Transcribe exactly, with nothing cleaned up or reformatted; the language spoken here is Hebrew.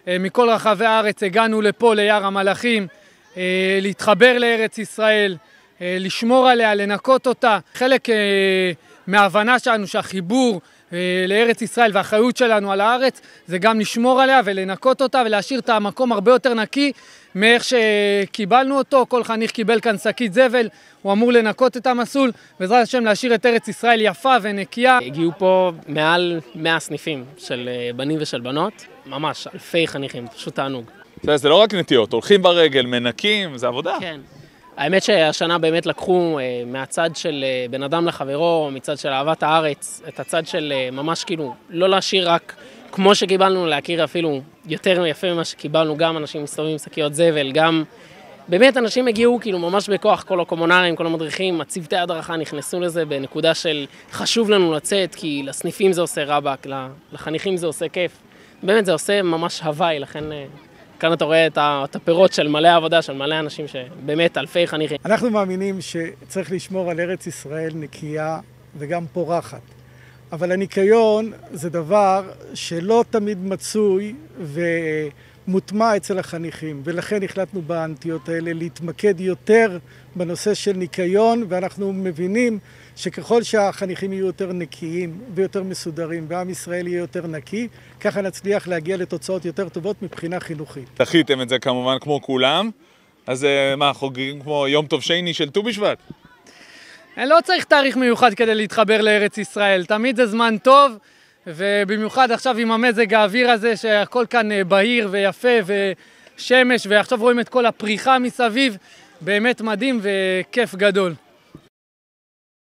מכל רחבי הארץ הגענו לפה ליער המלאכים, להתחבר לארץ ישראל, לשמור עליה, לנקות אותה. חלק מההבנה שלנו שהחיבור לארץ ישראל והאחריות שלנו על הארץ זה גם לשמור עליה ולנקות אותה ולהשאיר את המקום הרבה יותר נקי מאיך שקיבלנו אותו. כל חניך קיבל כאן שקית זבל, הוא אמור לנקות את המסלול, בעזרת השם להשאיר את ארץ ישראל יפה ונקייה. הגיעו פה מעל מאה סניפים של בנים ושל בנות, ממש אלפי חניכים, פשוט תענוג. זה לא רק נטיות, הולכים ברגל, מנקים, זה עבודה. כן. האמת שהשנה באמת לקחו מהצד של בן אדם לחברו, מצד של אהבת הארץ, את הצד של ממש כאילו לא להשאיר רק כמו שקיבלנו, להכיר אפילו יותר יפה ממה שקיבלנו, גם אנשים מסתובבים עם שקיות זבל, גם באמת אנשים הגיעו כאילו ממש בכוח, כל הקומונרים, כל המדריכים, הצוותי הדרכה נכנסו לזה בנקודה של חשוב לנו לצאת, כי לסניפים זה עושה רבק, לחניכים זה עושה כיף. באמת זה עושה ממש הוואי, לכן כאן אתה רואה את הפירות של מלא עבודה, של מלא אנשים שבאמת אלפי חניכים. אנחנו מאמינים שצריך לשמור על ארץ ישראל נקייה וגם פורחת. אבל הניקיון זה דבר שלא תמיד מצוי ומוטמע אצל החניכים, ולכן החלטנו באנטיות האלה להתמקד יותר בנושא של ניקיון, ואנחנו מבינים שככל שהחניכים יהיו יותר נקיים ויותר מסודרים ועם ישראל יהיה יותר נקי, ככה נצליח להגיע לתוצאות יותר טובות מבחינה חינוכית. דחיתם את זה כמובן כמו כולם, אז מה, חוגגים כמו יום טוב שני של ט"ו בשבט? לא צריך תאריך מיוחד כדי להתחבר לארץ ישראל, תמיד זה זמן טוב, ובמיוחד עכשיו עם המזג האוויר הזה שהכל כאן בהיר ויפה ושמש, ועכשיו רואים את כל הפריחה מסביב, באמת מדהים וכיף גדול.